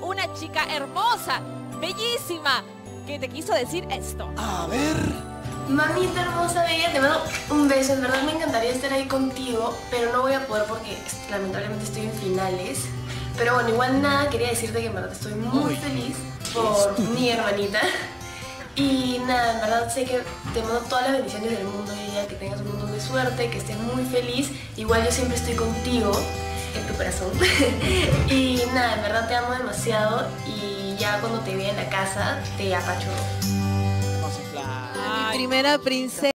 una chica hermosa, bellísima, que te quiso decir esto. A ver... Mamita hermosa, bella, te mando un beso. En verdad me encantaría estar ahí contigo, pero no voy a poder porque lamentablemente estoy en finales. Pero bueno, igual nada, quería decirte que en verdad estoy muy feliz por mi hermanita. Y nada, en verdad sé que te mando todas las bendiciones del mundo, ella, que tengas un montón de suerte, que estés muy feliz. Igual yo siempre estoy contigo, en tu corazón. Y nada, en verdad te amo demasiado y ya cuando te vea en la casa te apachurro. No se fla. Mi primera princesa.